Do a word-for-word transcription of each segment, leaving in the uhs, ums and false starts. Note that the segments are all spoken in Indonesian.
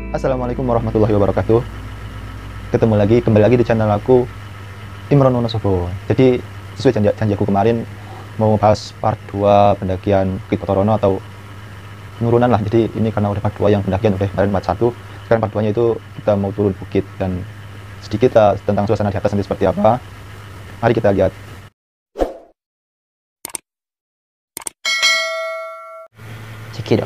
Assalamualaikum warahmatullahi wabarakatuh. Ketemu lagi, kembali lagi di channel aku, Imron Wonosobo. Jadi sesuai janji, janji aku kemarin mau bahas part dua pendakian Bukit Potorono atau penurunan lah. Jadi ini karena udah part dua yang pendakian udah kemarin part satu. Sekarang part dua nya itu kita mau turun bukit dan sedikit uh, tentang suasana di atas nanti seperti apa. Mari kita lihat. Cekidot.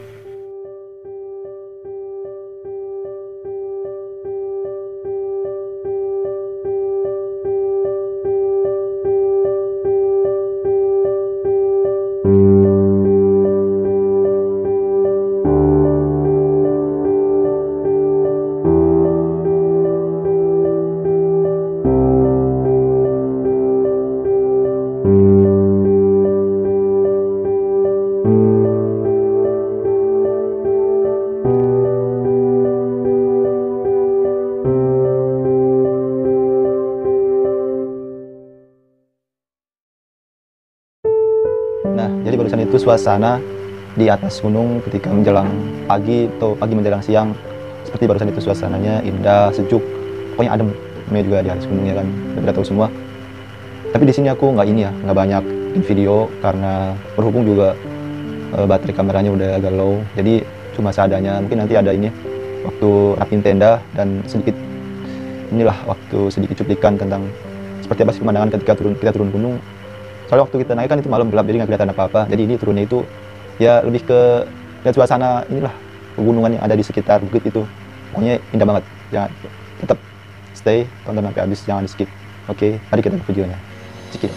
Nah, jadi barusan itu suasana di atas gunung ketika menjelang pagi atau pagi menjelang siang, seperti barusan itu suasananya indah, sejuk, pokoknya adem. Namanya juga di atas gunungnya kan, udah tahu semua. Tapi di sini aku nggak ini ya, nggak banyak in video karena berhubung juga e, baterai kameranya udah agak low, jadi cuma seadanya. Mungkin nanti ada ini waktu rapin tenda dan sedikit inilah waktu sedikit cuplikan tentang seperti apa sih pemandangan ketika turun kita turun gunung. Soalnya waktu kita naik kan itu malam gelap, jadi nggak kelihatan apa-apa. Jadi ini turunnya itu ya lebih ke lihat suasana inilah pegunungan yang ada di sekitar bukit itu. Pokoknya indah banget. Jangan tetap stay, tonton sampai habis, jangan di skip. Oke, mari kita ke videonya. Cekidot.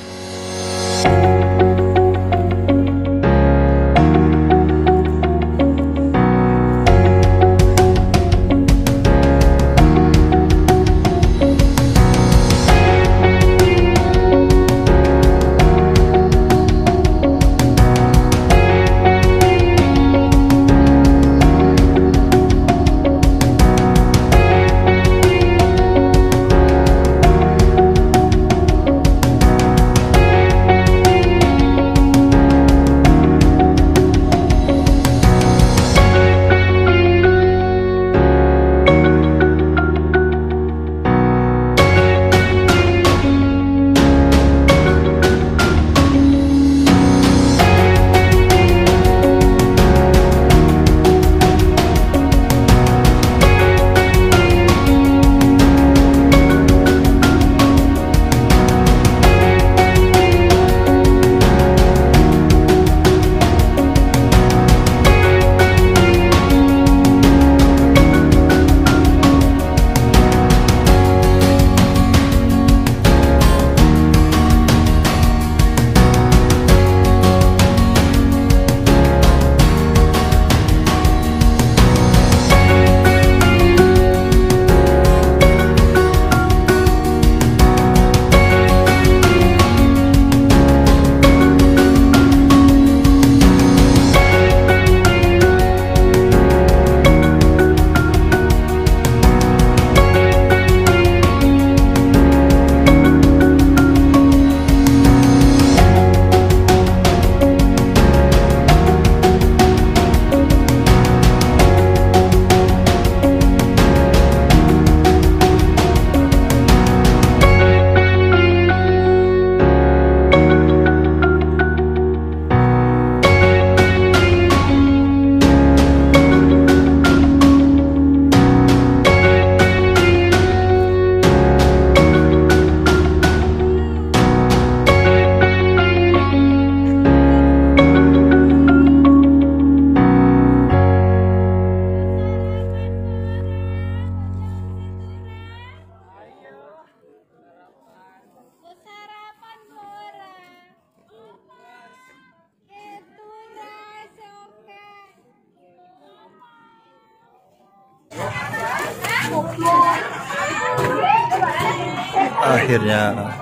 Akhirnya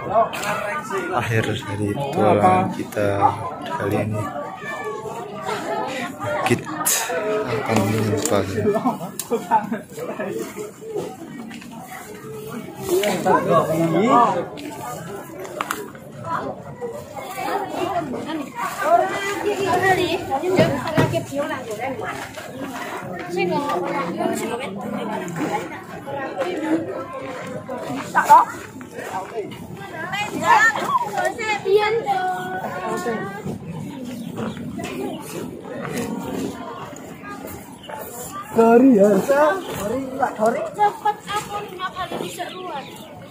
akhir dari petualangan kita kali ini. Bukit akan menyimpan. Sorry ya, sorry nggak sorry. Cepat aku lima kali diseruan.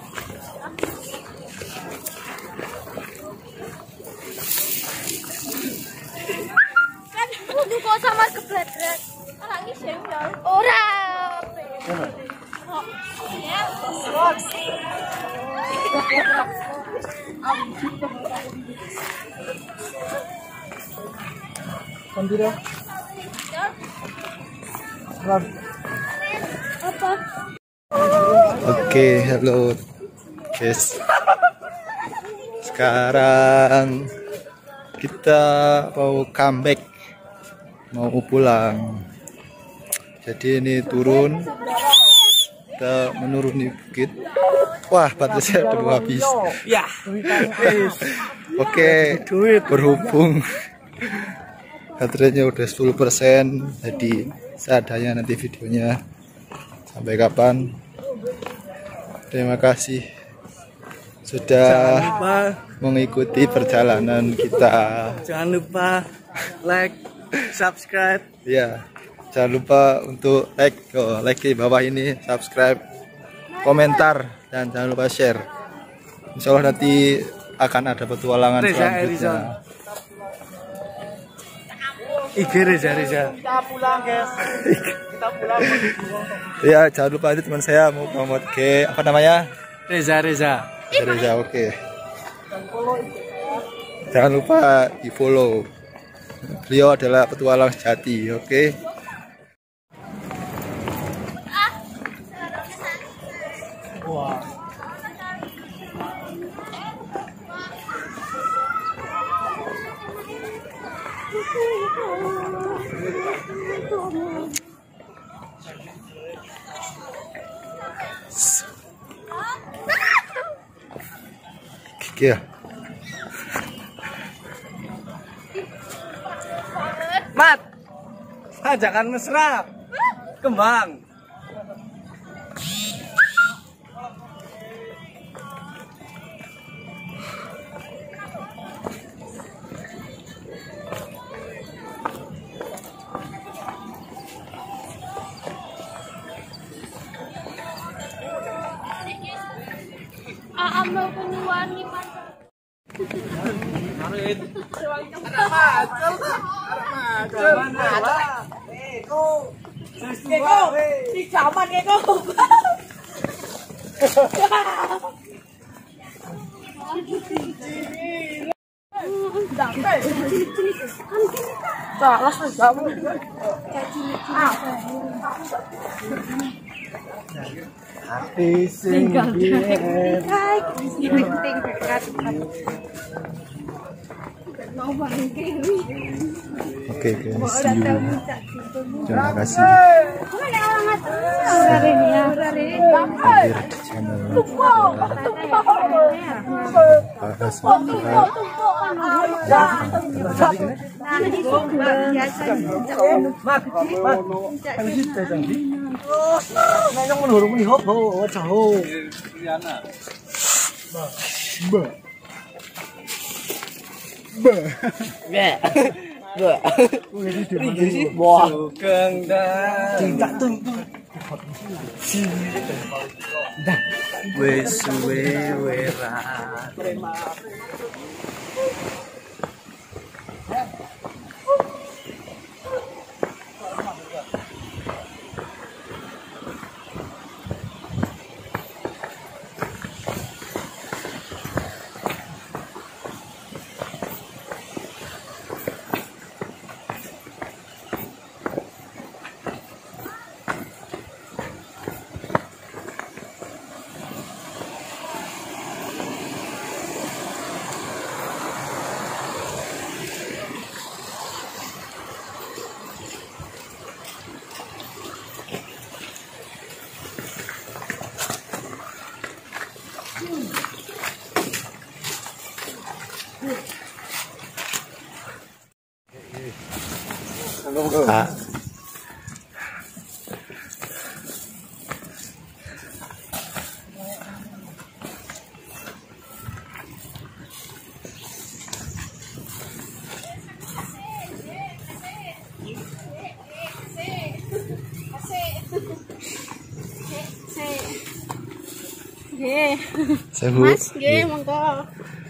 Kan kudu kok sama kebledret. Orangnya senggol. Ora. Oh. Ya. Sendiri. Apa? Oke, halo guys. Sekarang kita mau comeback, mau pulang. Jadi ini turun, kita menuruni bukit. Wah, baterainya udah mau habis. Ya. Oke, berhubung baterainya udah sepuluh persen, jadi seadanya nanti videonya. Sampai kapan? Terima kasih sudah mengikuti perjalanan kita. Jangan lupa like, subscribe. Ya, jangan lupa untuk like, oh, like di bawah ini, subscribe, komentar, dan jangan lupa share. Insya Allah nanti akan ada petualangan Reza, selanjutnya. I G Reza Reza. Kita pulang guys. Kita pulang. Ya, jangan lupa itu teman saya mau promote ke apa namanya? Reza Reza. Reza, oke. Jangan lupa di follow. Beliau adalah petualang sejati, oke. Wah. Oke ya. Mat. Ajakan mesra. Kembang. Aam mau keluar nih Pak. Di zaman Eko. Salah kamu. Hati sing biyen. Oke guys, see you. Terima kasih. Hadir di channel Bahas Bahas. Sugeng dah. Cinta tung. Dah. Wes suwe wera. Nggih. Sewu. Mas, nggih, monggo.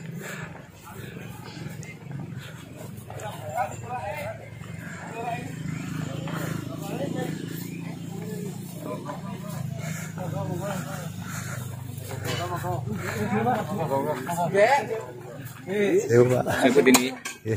Sewu, Pak. Ikut ini. Iya.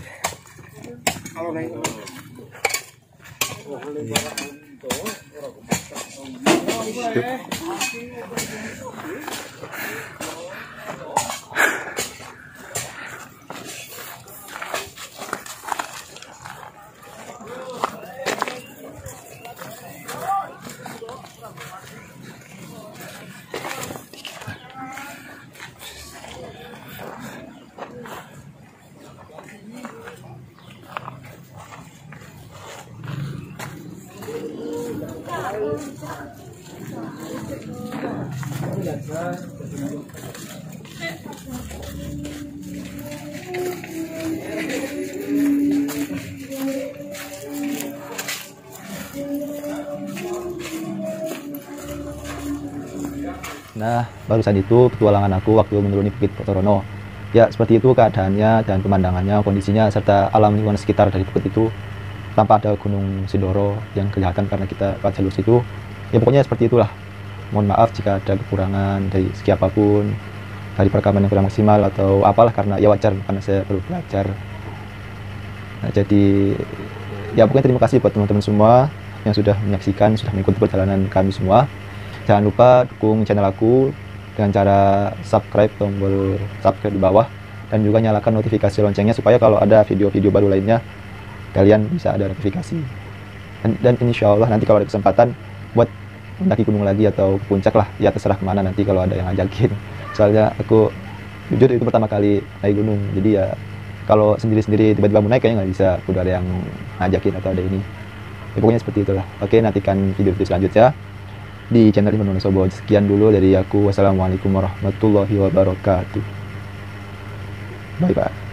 Nah, barusan itu petualangan aku waktu menuruni Bukit Potorono. Ya, seperti itu keadaannya dan pemandangannya, kondisinya, serta alam lingkungan sekitar dari bukit itu. Tanpa ada Gunung Sindoro yang kelihatan karena kita lewat jalur situ. Ya, pokoknya seperti itulah. Mohon maaf jika ada kekurangan dari segi apapun, dari perekaman yang kurang maksimal atau apalah, karena ya wajar karena saya baru belajar. Nah, jadi ya pokoknya terima kasih buat teman-teman semua yang sudah menyaksikan, sudah mengikuti perjalanan kami semua. Jangan lupa dukung channel aku dengan cara subscribe, tombol subscribe di bawah, dan juga nyalakan notifikasi loncengnya supaya kalau ada video-video baru lainnya kalian bisa ada notifikasi. Dan, dan insya Allah nanti kalau ada kesempatan buat mendaki gunung lagi atau ke puncak lah, ya terserah kemana nanti kalau ada yang ngajakin. Soalnya aku jujur itu pertama kali naik gunung, jadi ya kalau sendiri-sendiri tiba-tiba mau naik kayaknya nggak bisa, udah ada yang ngajakin atau ada ini. Ya, pokoknya seperti itulah. Oke, nantikan video-video selanjutnya di channel Iman Wonosobo. Sekian dulu dari aku. Wassalamualaikum warahmatullahi wabarakatuh. Bye bye.